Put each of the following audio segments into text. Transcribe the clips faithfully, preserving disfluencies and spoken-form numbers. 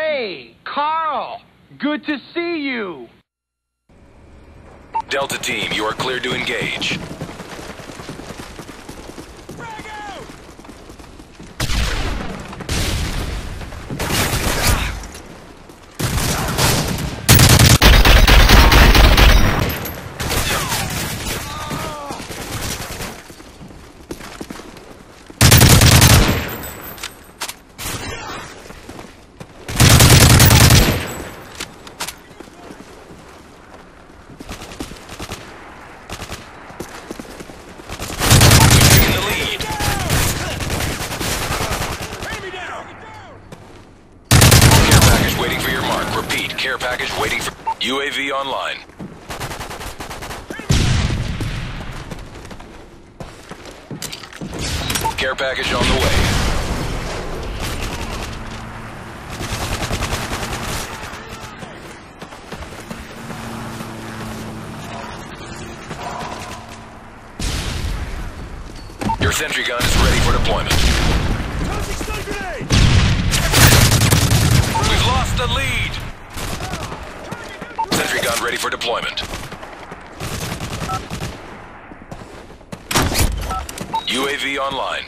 Hey, KaRL! Good to see you! Delta Team, you are cleared to engage. Care package waiting for U A V online. Care package on the way. Your sentry gun is ready for deployment. We've lost the lead. Sentry gun ready for deployment. U A V online.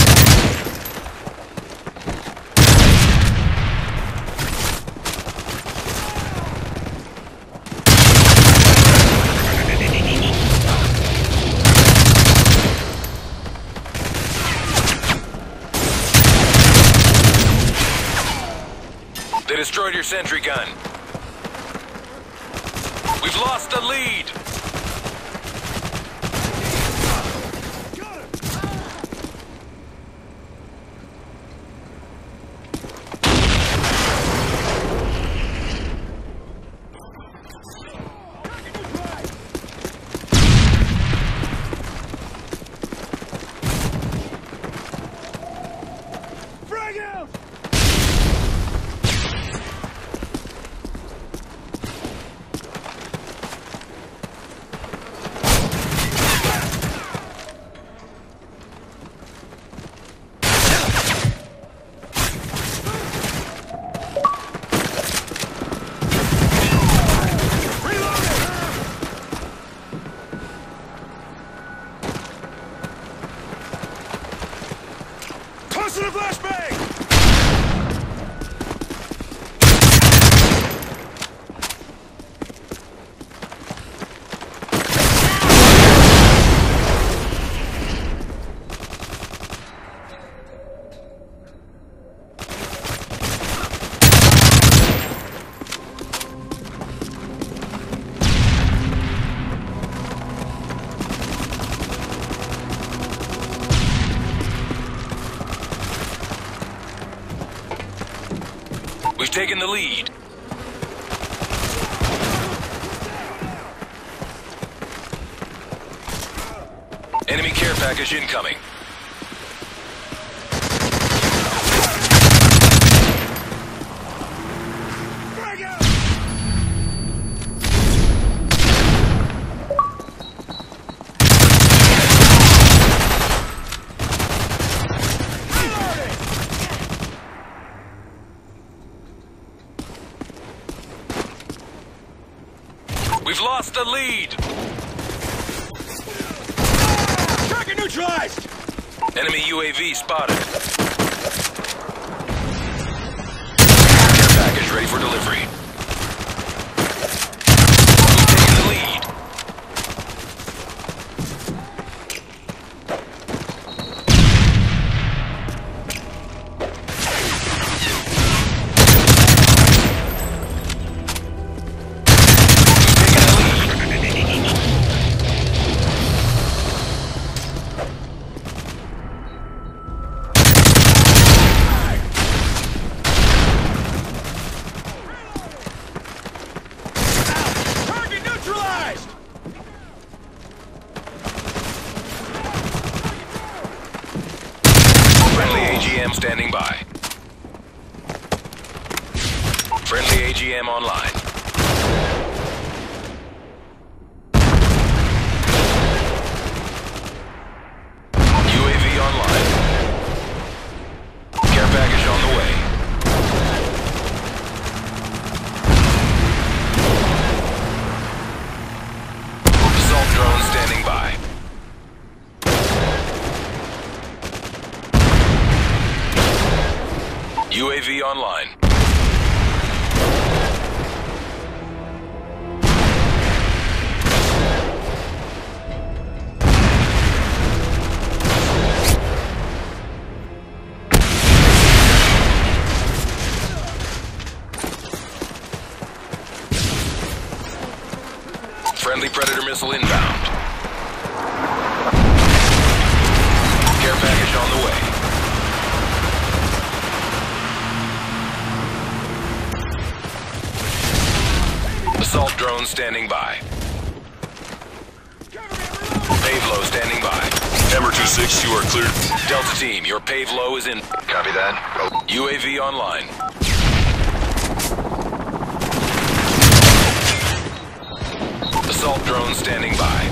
They destroyed your sentry gun. We've lost the lead! Frag out! To the flashbang! We've taken the lead. Enemy care package incoming. We've lost the lead! Target neutralized! Enemy U A V spotted. Care package ready for delivery. We've taken the lead. Standing by. Friendly A G M online. U A V online. Care package on the way. U A V online. Friendly Predator missile inbound. Care package on the way. Assault drone standing by. Pave low standing by. Hammer two six, you are cleared. Delta team, your pave low is in. Copy that. U A V online. Assault drone standing by.